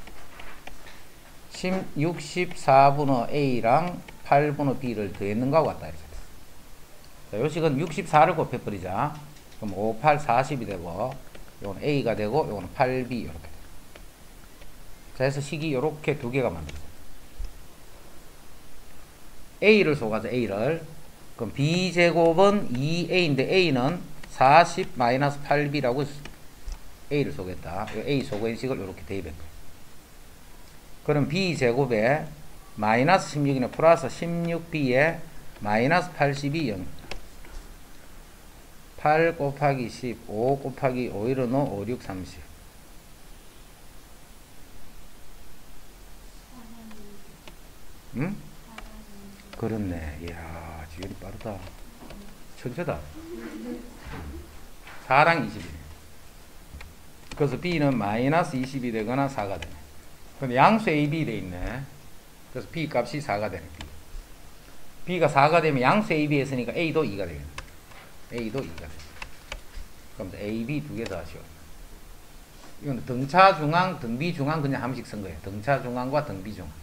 육십사분의 A랑 팔분의 B를 더했는 거하고 같다. 자, 요 식은 육십사를 곱해버리자. 그럼 오, 팔, 사십이 되고, 요건 A가 되고, 요거는 팔 비, 이렇게. 자, 해서 식이 요렇게 두 개가 만들어져요. A를 속아서 A를. 그럼 B제곱은 이 에이인데 A는 사십 마이너스 팔 비라고 A를 속였다. A 속은 식을 요렇게 대입했고. 그럼 B제곱에 마이너스 십육이네 플러스 십육 비에 마이너스 팔십이 영. 팔 곱하기 십, 오 곱하기 오, 일은 오, 오, 육, 삼십. 응? 그렇네. 이야, 지율이 빠르다. 천재다. 사랑 이십이네. 그래서 B는 마이너스 이십이 되거나 사가 되네. 근데 양수 A, B 돼 있네. 그래서 B 값이 사가 되네. B. B가 사가 되면 양수 A, B 했으니까 A도 이가 되겠네. A도 이가 되네. 그럼 A, B 두 개 더 하시오. 이건 등차 중앙, 등비 중앙 그냥 함식 쓴 거예요. 등차 중앙과 등비 중앙.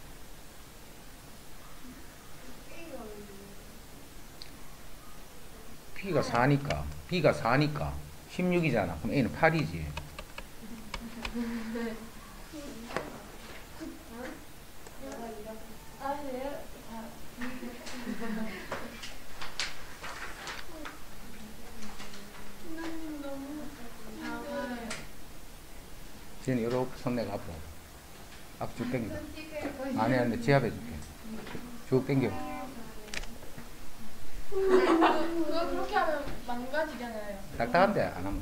B가 사니까, B가 사니까 십육이잖아. 그럼 A는 팔이지. 지금 이렇게 손 내가 앞으로. 앞쭉 당겨. 아니, 아니, 지압해 줄게. 쭉 당겨. 그거 그렇게 하면 망가지잖아요. 딱딱한데 안 하면 돼.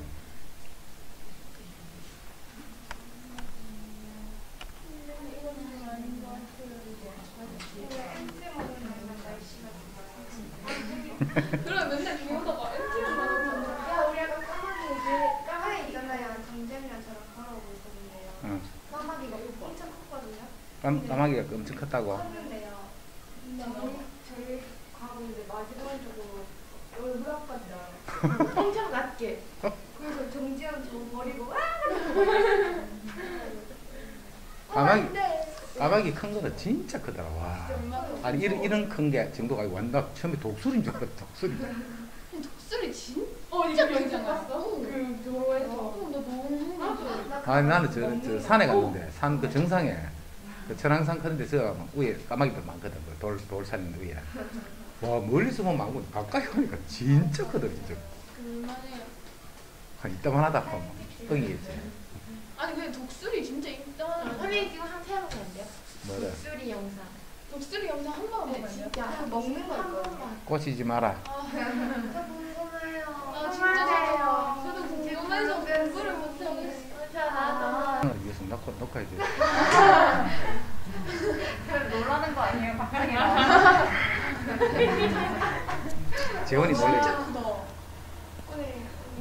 그럼 맨날 비오다가 엔티만 맞았잖아. 야, 우리 아까 까마귀 그 까마귀 있잖아요. 정재미랑처럼 걸어오고 있거든요. 응. 까마귀가 엄청 컸거든요. 깜, 까마귀가 엄청 컸다고. 컸는데요. 저희 저희 가고 있는데 마지막 쪽으로 얼굴 앞까지 나와요. 엄청 낮게. 그래서 정지현 저 버리고 와! 까마귀, 까마귀 큰 거는 진짜 크더라. 와. 아니, 이런, 이런 큰 게 정도가 아니고 완전 처음에 독수리인 줄 알았어. 독수리. 독수리 진짜 병잖아. 그 도로에서. 어, 나 너무 나도 아니, 나는 저, 저 산에 갔는데, 산 그 정상에, 그 천왕산 그런 데서 위에 까마귀들 많거든. 그 돌, 돌산 위에. 와, 멀리서 보면 많고, 가까이 오니까 진짜 크더라, 진짜. 그만해요. 한 이따만하다 하면 뻥이겠지. 아니 근데 독수리 진짜 있다. 선생님 지금 한 세번 봤는데요? 뭐래? 목소리 영상. 독수리 영상 한 번 네, 보면 돼요? 진짜 먹는 거 있거든요. 꼬시지 마라. 아, 진짜 궁금해요. 아 진짜 저도 궁금해서 공부를 못하고 있어요. 나도. 오늘 위해서 놓고, 놓고야지. 놀라는 거 아니에요, 박상이랑? 재원이 놀래. 진짜 크다. 오늘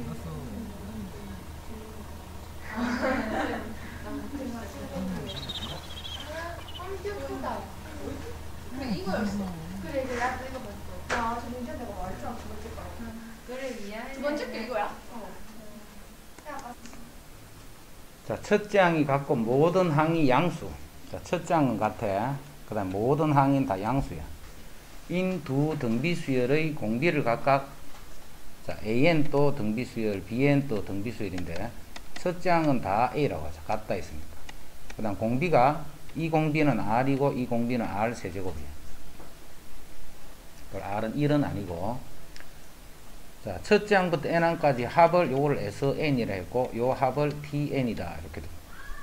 엄청 크다. 근데 이거였어. 그래, 이제 나도 이거 봤어. 야, 저 문제 내가 말했잖아, 두 번째 거. 그래, 미안해. 두 번째 게 이거야? 어. 야, 맞- 자, 첫 장이 갖고 모든 항이 양수. 자, 첫 장은 같아. 그 다음 모든 항인 다 양수야. 인 두 등비수열의 공비를 각각, 자, 에이엔 또 등비수열, 비엔 또 등비수열인데, 첫 장은 다 A라고 하죠. 같다 했으니까. 그 다음 공비가, 이 공비는 R이고, 이 공비는 R 세제곱이야. R은 일은 아니고, 자, 첫 장부터 N항까지 합을 요거를 에스엔이라 했고, 요 합을 티엔이다. 이렇게 됩니다.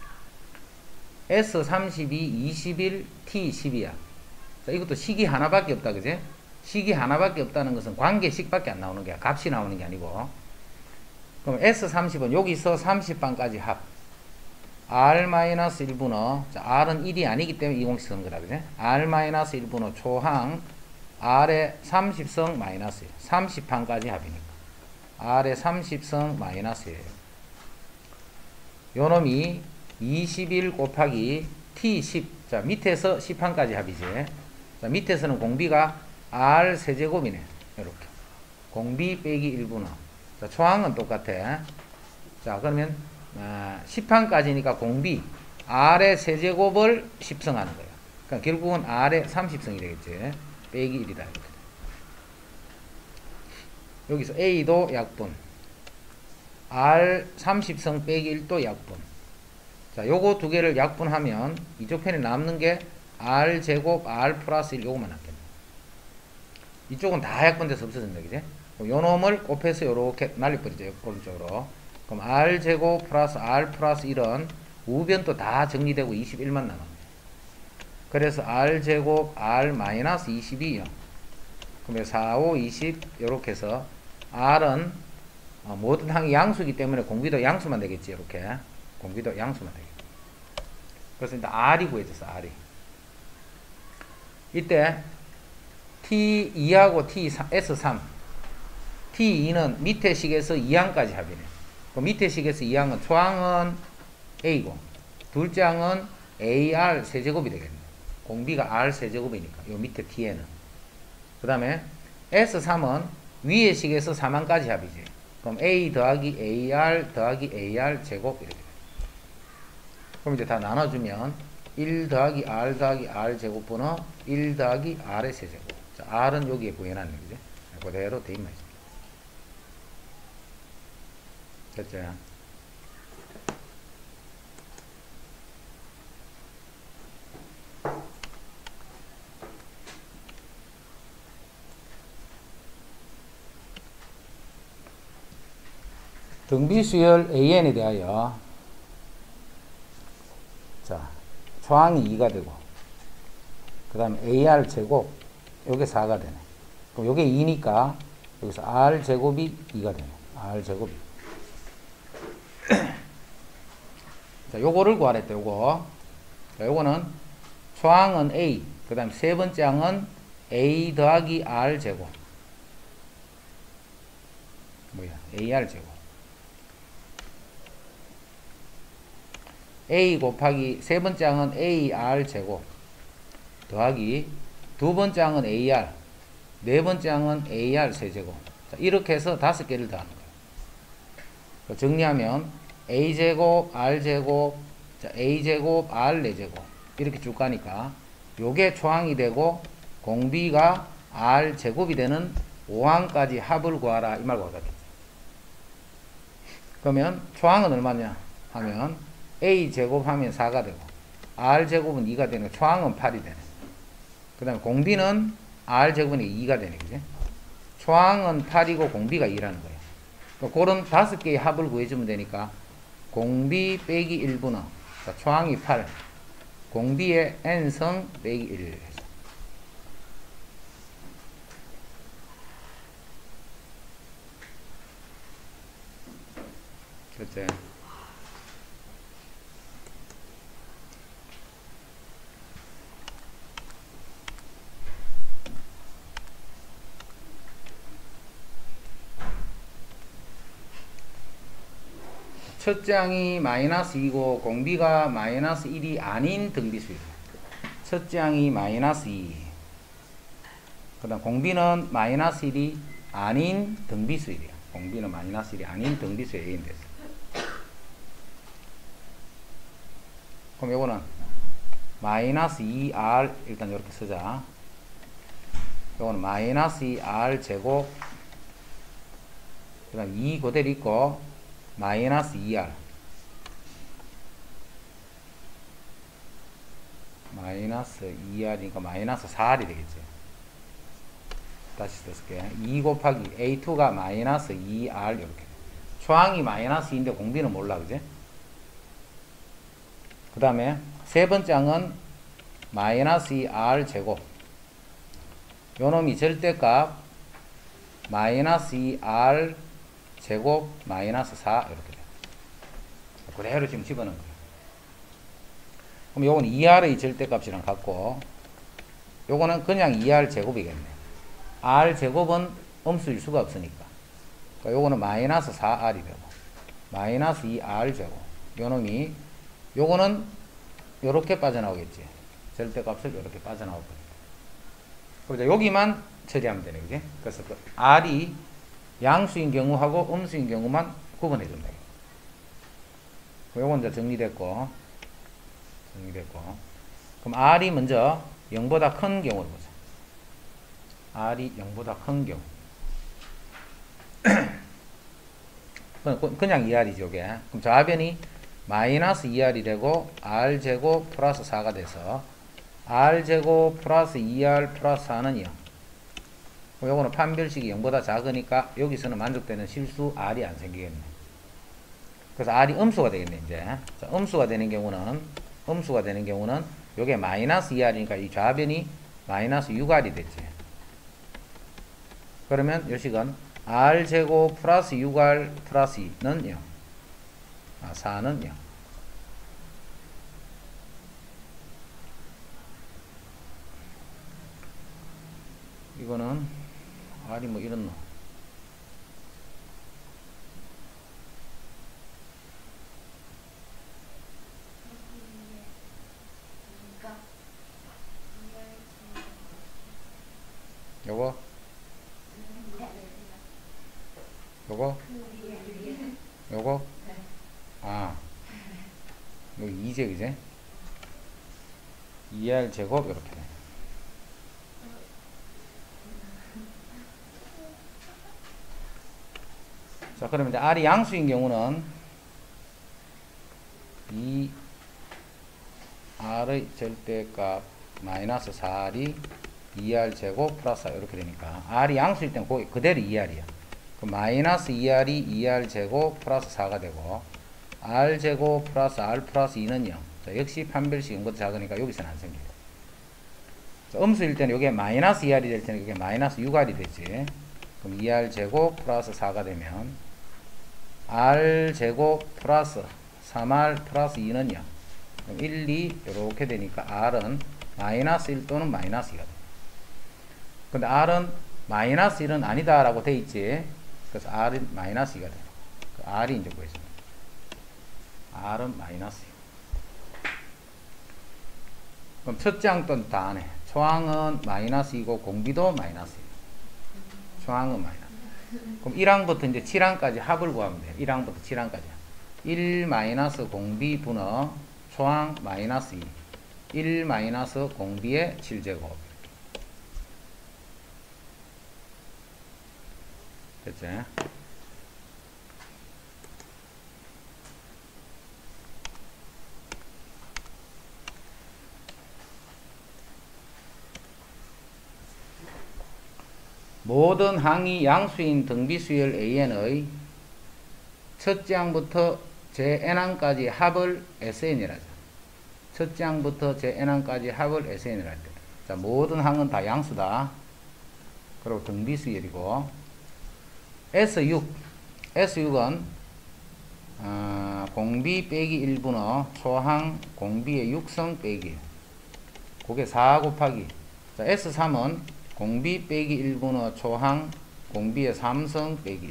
에스 삼십이, 이십일, 티 십이야. 자, 이것도 식이 하나밖에 없다. 그지? 식이 하나밖에 없다는 것은 관계식밖에 안 나오는 게 값이 나오는 게 아니고. 그럼 에스 삼십은 여기서 삼십 반까지 합. R 일 분의, 자, R은 일이 아니기 때문에 이공식 쓰는 거다. 그지? R 일 분의 초항 R의 삼십성 마이너스 일. 삼십 판까지 합이니까. R의 삼십성 마이너스 일이에요. 요 놈이 이십일 곱하기 티 십. 자, 밑에서 십 판까지 합이지. 자, 밑에서는 공비가 R 세제곱이네. 이렇게. 공비 빼기 일 분의. 자, 초항은 똑같아. 자, 그러면, 아, 십 판까지니까 공비, R의 세제곱을 십성하는 거야. 그러니까 결국은 R의 삼십성이 되겠지. 빼기 일이다. 이렇게. 여기서 A도 약분. R 삼십성 빼기 일도 약분. 자, 요거 두 개를 약분하면 이쪽 편에 남는 게 R 제곱 R 플러스 일 요거만 남겠네. 이쪽은 다 약분돼서 없어진다. 그지? 요 놈을 곱해서 요렇게 날려버리죠. 오른쪽으로. 그럼 R 제곱 플러스 R 플러스 일은 우변도 다 정리되고 이십일만 남았네. 그래서 R 제곱 R 마이너스 이십이요. 그러면 사, 오, 이십 요렇게 해서 R은 어, 모든 항이 양수이기 때문에 공비도 양수만 되겠지. 이렇게. 공비도 양수만 되겠지. 그래서 일단 R이 구해졌어. R이. 이때 티 이하고 티 에스 삼. 티 이는 밑에 식에서 이 항까지 합이네. 그 밑에 식에서 이 항은 초항은 A고 둘째 항은 에이알 세제곱이 되겠네. 공비가 R 세제곱이니까 요 밑에 T에는. 그 다음에 에스 삼은 위에 식에서 삼 항까지 합이지. 그럼 A 더하기 에이알 더하기 에이알 제곱 이렇게 돼. 그럼 이제 다 나눠주면 일 더하기 R 더하기 R 제곱분의 일 더하기 R의 세제곱. 자, R은 여기에 구해놨네. 그죠? 그대로 돼 있나 있습니다. 됐죠? 등비수열 에이엔에 대하여 초항이 이가 되고, 그 다음에 에이알 제곱, 요게 사가 되네. 그럼 요게 이니까 여기서 R 제곱이 이가 되네. R 제곱이. 자, 요거를 구하랬다, 요거. 자, 요거는 초항은 A, 그 다음에 세 번째 항은 A 더하기 R 제곱. 뭐야, 에이알 제곱. A 곱하기 세 번째 항은 에이알 제곱 더하기 두 번째 항은 에이알, 네 번째 항은 에이알 세제곱. 자, 이렇게 해서 다섯 개를 더하는 거예요. 정리하면 A제곱, R제곱, 자, A제곱, R 네제곱 이렇게 쭉 가니까 요게 초항이 되고 공비가 R제곱이 되는 오 항까지 합을 구하라 이 말과 같겠죠. 그러면 초항은 얼마냐 하면 A제곱 하면 사가 되고 R제곱은 이가 되는 거, 초항은 팔이 되네. 그 다음에 공비는 R제곱은 이가 되네. 그지? 초항은 팔이고 공비가 이라는 거예요. 그러니까 그런 다섯 개의 합을 구해주면 되니까 공비 빼기 일 분의 자, 초항이 팔, 공비의 n성 빼기 일. 그렇지? 첫째 항이 마이너스 이고 공비가 마이너스 일이 아닌 등비수예요. 첫째 항이 마이너스 이, 그 다음 공비는 마이너스 일이 아닌 등비수예요. 공비는 마이너스 일이 아닌 등비수의 A인 됐어요. 그럼 요거는 마이너스 이 알 일단 이렇게 쓰자. 요거는 마이너스 이 알 제곱, 그 다음 이 그대로 있고 마이너스 이 알 마이너스 이 알이니까 마이너스 사 알이 되겠죠. 다시 쓸게. 이 곱하기 에이 투가 마이너스 이 알 이렇게. 초항이 마이너스 이인데 공비는 몰라. 그지? 그 다음에 세 번째 항은 마이너스 이 알 제곱. 요 놈이 절대값 마이너스 이 알 제곱 마이너스 사 이렇게 돼. 그대로 지금 집어넣은 거예요. 그럼 요건 이 알의 절대값이랑 같고 요거는 그냥 이 알 제곱이겠네. R 제곱은 음수일 수가 없으니까. 그러니까 요거는 마이너스 사 알이 되고 마이너스 이 알 제곱. 요 놈이 요거는 요렇게 빠져나오겠지. 절대값을 요렇게 빠져나올 거예요. 그래서 여기만 처리하면 되네. 그지? 그래서 그 R이 양수인 경우하고 음수인 경우만 구분해 준다. 요건 이제 정리됐고, 정리됐고. 그럼 R이 먼저 영보다 큰 경우를 보자. R이 영보다 큰 경우. 그냥 이 알이죠, 요게. 그럼 좌변이 마이너스 이 알이 되고, R제곱 플러스 사가 돼서, R제곱 플러스 이 알 플러스 사는 영. 요거는 판별식이 영보다 작으니까 여기서는 만족되는 실수 R이 안 생기겠네. 그래서 R이 음수가 되겠네, 이제. 자, 음수가 되는 경우는, 음수가 되는 경우는 요게 마이너스 이 알이니까 이 좌변이 마이너스 육 알이 됐지. 그러면 요 식은 R제곱 플러스 육 알 플러스 이는 영. 아, 사는 영. 이거는 R이 뭐 이런 놈. 요거? 요거? 요거? 아. 여기 이제 그제? 이 알 제곱 이렇게 돼. 자, 그러면 이제 R이 양수인 경우는 이 R의 절대값 마이너스 사 알이 이 알 제곱 플러스 사 이렇게 되니까 R이 양수일 때는 거기 그대로 이 알이야. 그 마이너스 이 알이 이 알 제곱 플러스 사가 되고 R 제곱 플러스 R 플러스 이는 영. 자, 역시 판별식 음것도 작으니까 여기서는 안 생겨요. 자, 음수일 때는 이게 마이너스 이 알이 될 때는 이게 마이너스 육 알이 되지. 그럼 이 알 제곱 플러스 사가 되면 R 제곱 플러스 삼 알 플러스 이는요. 그럼 일, 이 이렇게 되니까 R은 마이너스 일 또는 마이너스 이가 돼. 근데 R은 마이너스 일은 아니다라고 돼 있지. 그래서 R은 마이너스 이가 돼. 그 R이 이제 보여집니다. R은 마이너스 이. 그럼 첫째 항도 다 안 해. 초항은 마이너스 이고 공비도 마이너스 이. 초항은 마이너스. 그럼 일 항부터 이제 칠 항까지 합을 구하면 돼. 일 항부터 칠 항까지. 일 마이너스 공비 분어 초항 마이너스 이. 일 마이너스 공비의 칠 제곱. 됐지? 모든 항이 양수인 등비수열 에이엔의 첫째 항부터 제엔항까지 합을 에스엔이라죠. 첫째 항부터 제엔항까지 합을 에스엔이라 할 때. 자, 모든 항은 다 양수다. 그리고 등비수열이고 에스 육. 에스 육은 어, 공비 빼기 일 분의 초항 공비의 육성 빼기 일. 그게 사 곱하기. 자, 에스 삼은 공비 빼기 일 분의 초항 공비의 삼성 빼기 일.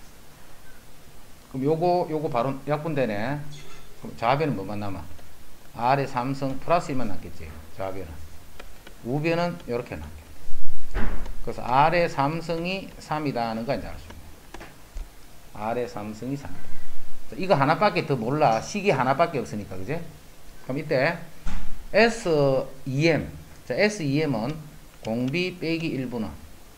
그럼 요거 요거 바로 약분되네. 그럼 좌변은 뭐만 남아? R의 삼성 플러스 일만 남겠지. 좌변은. 우변은 이렇게 남겠지. 그래서 R의 삼성이 삼이다 하는 거 이제 알 수 있네. R의 삼성이 삼. 자, 이거 하나밖에 더 몰라. 식이 하나밖에 없으니까, 그지? 그럼 이때 에스 이 엠. 자, 에스 이 엠은 공비 빼기 일 분의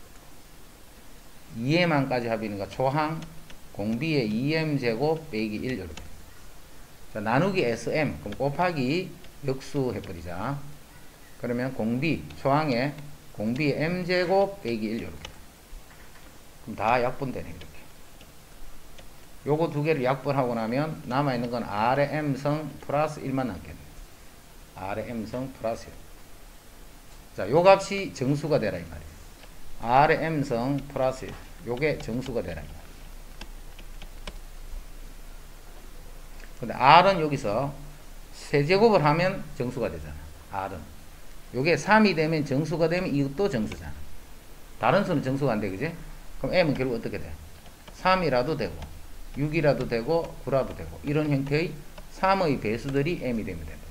이 엠항까지 합이니까 초항 공비의 이 엠 제곱 빼기 일 이렇게. 자, 나누기 에스 엠. 그럼 곱하기 역수 해버리자. 그러면 공비 초항에 공비의 m 제곱 빼기 일 이렇게. 그럼 다 약분되네 이렇게. 요거 두 개를 약분하고 나면 남아있는 건 R의 m성 플러스 일만 남겠네. R의 m성 플러스 일. 자, 요 값이 정수가 되라 이 말이에요. R의 m성 플러스 일. 요게 정수가 되라 이 말이에요. 근데 R은 여기서 세제곱을 하면 정수가 되잖아. R은. 요게 삼이 되면 정수가 되면 이것도 정수잖아. 다른 수는 정수가 안 돼, 그지? 그럼 m은 결국 어떻게 돼? 삼이라도 되고, 육이라도 되고, 구라도 되고, 이런 형태의 삼의 배수들이 m이 되면 된다.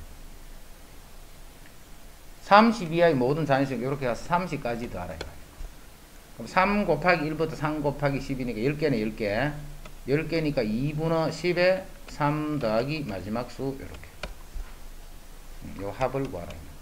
삼십 이하의 모든 자연수는 이렇게 가서 삼십까지 더하라. 그럼 삼 곱하기 일부터 삼 곱하기 십이니까 열 개네, 열 개. 열 개니까 이 분의 십에 삼 더하기 마지막 수, 이렇게. 요 합을 구하라.